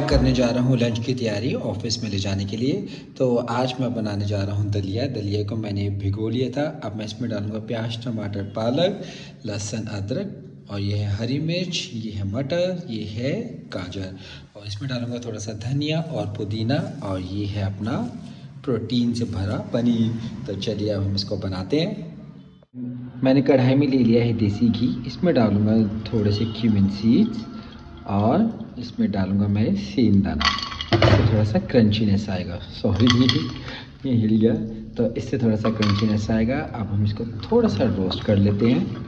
मैं करने जा रहा हूँ लंच की तैयारी ऑफिस में ले जाने के लिए। तो आज मैं बनाने जा रहा हूँ दलिया। दलिया को मैंने भिगो लिया था। अब मैं इसमें डालूँगा प्याज, टमाटर, पालक, लहसुन, अदरक, और ये है हरी मिर्च, ये है मटर, ये है गाजर, और इसमें डालूँगा थोड़ा सा धनिया और पुदीना, और ये है अपना प्रोटीन से भरा पनीर। तो चलिए अब हम इसको बनाते हैं। मैंने कढ़ाई में ले लिया है देसी घी। इसमें डालूँगा थोड़े से क्यूमिन सीड्स, और इसमें डालूँगा मैं सेंधा, इससे थोड़ा सा क्रंचीनेस आएगा। सॉरी ये हिल गया। तो इससे थोड़ा सा क्रंचीनेस आएगा। अब हम इसको थोड़ा सा रोस्ट कर लेते हैं।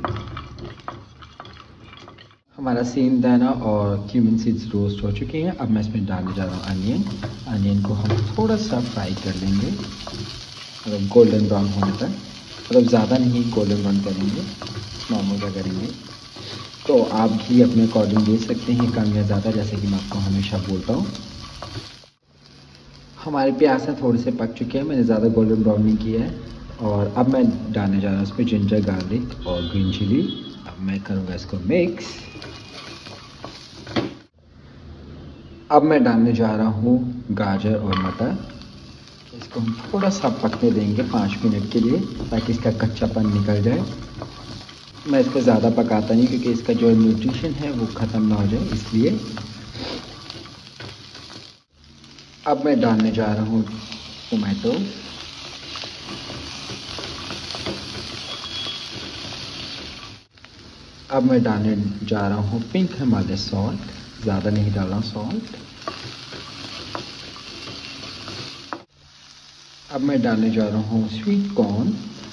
हमारा सेंधा और क्यूमिन सीड्स रोस्ट हो चुके हैं। अब मैं इसमें डालने जा रहा हूँ अनियन। अनियन को हम थोड़ा सा फ्राई कर लेंगे, मतलब गोल्डन ब्राउन होने तक। मतलब ज़्यादा नहीं गोल्डन ब्राउन करेंगे, नॉर्मल का करेंगे। तो आप घी अपने अकॉर्डिंग दे सकते हैं, कम या ज़्यादा, जैसे कि मैं आपको हमेशा बोलता हूँ। हमारे प्याज थोड़े से पक चुके हैं, मैंने ज़्यादा गोल्डन ब्राउन नहीं किया है। और अब मैं डालने जा रहा हूँ इसमें जिंजर गार्लिक और ग्रीन चिली। अब मैं करूँगा इसको मिक्स। अब मैं डालने जा रहा हूँ गाजर और मटर। इसको हम थोड़ा सा पकने देंगे 5 मिनट के लिए, ताकि इसका कच्चापन निकल जाए। मैं इसको ज़्यादा पकाता नहीं, क्योंकि इसका जो न्यूट्रिशन है वो ख़त्म ना हो जाए, इसलिए। अब मैं डालने जा रहा हूँ टोमेटो। अब मैं डालने जा रहा हूँ पिंक हिमालय सॉल्ट, ज़्यादा नहीं डालना सॉल्ट। अब मैं डालने जा रहा हूँ स्वीट कॉर्न।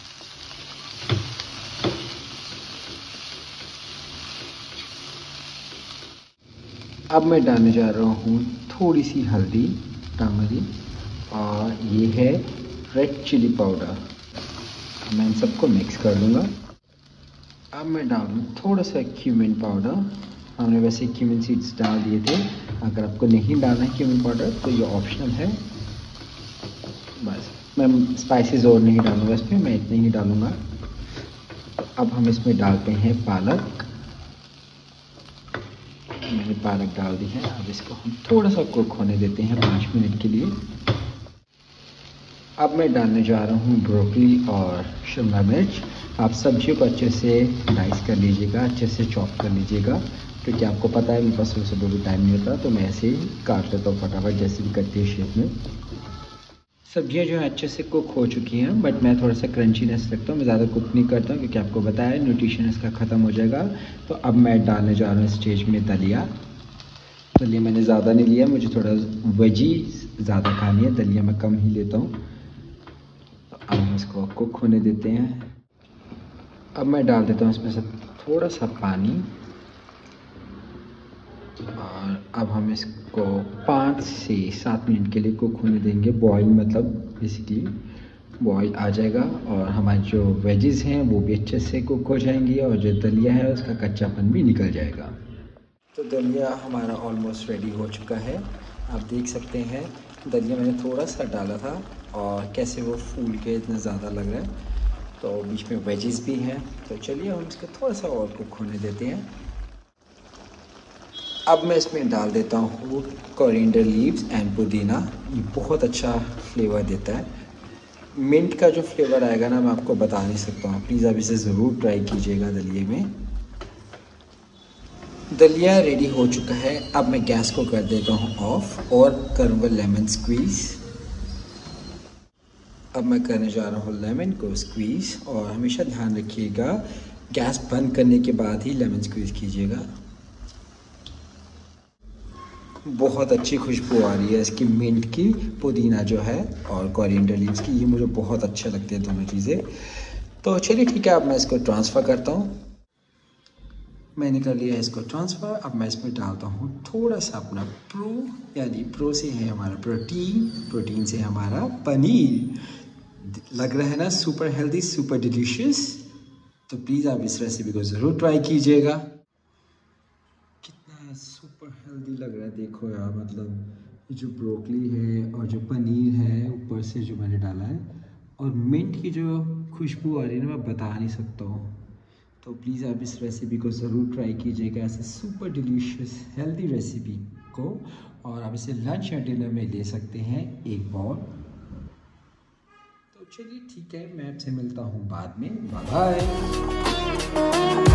अब मैं डालने जा रहा हूँ थोड़ी सी हल्दी, टर्मरी, और ये है रेड चिली पाउडर। मैं इन सबको मिक्स कर लूँगा। अब मैं डालूँ थोड़ा सा क्यूमिन पाउडर। हमने वैसे क्यूमिन सीड्स डाल दिए थे। अगर आपको नहीं डालना है क्यूमिन पाउडर तो ये ऑप्शनल है। बस मैं स्पाइसेस और नहीं डालूँगा इसमें, मैं इतने ही डालूँगा। तो अब हम इसमें डालते हैं पालक। मैंने पालक डाल दी है। अब इसको हम थोड़ा सा कुक होने देते हैं 5 मिनट के लिए। अब मैं डालने जा रहा हूँ ब्रोकली और शिमला मिर्च। आप सब्जियों को अच्छे से डाइस कर लीजिएगा, अच्छे से चॉप कर लीजिएगा, क्योंकि आपको पता है मेरे पास सुबह भी टाइम नहीं होता, तो मैं ऐसे ही काट लेता हूँ फटाफट, जैसे भी करती है शेप में। सब्जियां जो है अच्छे से कुक हो चुकी हैं, बट मैं थोड़ा सा क्रंचीनेस रखता हूँ, मैं ज़्यादा कुक नहीं करता हूँ, क्योंकि आपको बताया न्यूट्रिशन इसका ख़त्म हो जाएगा। तो अब मैं डालने जा रहा हूँ स्टेज में दलिया। दलिया मैंने ज़्यादा नहीं लिया, मुझे थोड़ा वेजी ज़्यादा खानी है, दलिया मैं कम ही लेता हूँ। तो अब हम इसको कुक होने देते हैं। अब मैं डाल देता हूँ इसमें से थोड़ा सा पानी, और अब हम इसको 5 से 7 मिनट के लिए कुक होने देंगे। बॉईल मतलब बेसिकली बॉईल आ जाएगा, और हमारी जो वेजेस हैं वो भी अच्छे से कुक हो जाएंगी, और जो दलिया है उसका कच्चापन भी निकल जाएगा। तो दलिया हमारा ऑलमोस्ट रेडी हो चुका है। आप देख सकते हैं दलिया मैंने थोड़ा सा डाला था, और कैसे वो फूल के इतना ज़्यादा लग रहा है। तो बीच में वेजेस भी हैं। तो चलिए हम इसको थोड़ा सा और कुक होने देते हैं। अब मैं इसमें डाल देता हूँ कोरिएंडर लीव्स एंड पुदीना। ये बहुत अच्छा फ्लेवर देता है। मिंट का जो फ्लेवर आएगा ना, मैं आपको बता नहीं सकता हूँ। प्लीज़ आप इसे ज़रूर ट्राई कीजिएगा दलिए में। दलिया रेडी हो चुका है। अब मैं गैस को कर देता हूँ ऑफ, और करूँगा लेमन स्क्वीज़। अब मैं करने जा रहा हूँ लेमन को स्क्वीज़, और हमेशा ध्यान रखिएगा गैस बंद करने के बाद ही लेमन स्क्वीज़ कीजिएगा। बहुत अच्छी खुशबू आ रही है इसकी, मिंट की, पुदीना जो है, और कोरिएंडर लीव्स की। ये मुझे बहुत अच्छे लगते हैं दोनों चीज़ें। तो चलिए ठीक है, अब मैं इसको ट्रांसफ़र करता हूँ। मैंने कर लिया है इसको ट्रांसफ़र। अब मैं इसमें डालता हूँ थोड़ा सा अपना प्रो, यानी प्रो से है हमारा प्रोटीन, प्रोटीन से हमारा पनीर। लग रहा है ना सुपर हेल्दी, सुपर डिलीशियस। तो प्लीज़ आप इस रेसिपी को ज़रूर ट्राई कीजिएगा। कितना सुपर हेल्दी लग रहा है, देखो यार। मतलब ये जो ब्रोकली है और जो पनीर है ऊपर से जो मैंने डाला है, और मिंट की जो खुशबू आ रही है ना, मैं बता नहीं सकता हूँ। तो प्लीज़ आप इस रेसिपी को ज़रूर ट्राई कीजिएगा, ऐसे सुपर डिलीशियस हेल्दी रेसिपी। को, और आप इसे लंच या डिनर में ले सकते हैं एक बाउल। तो चलिए ठीक है, मैं आपसे मिलता हूँ बाद में। Bye bye.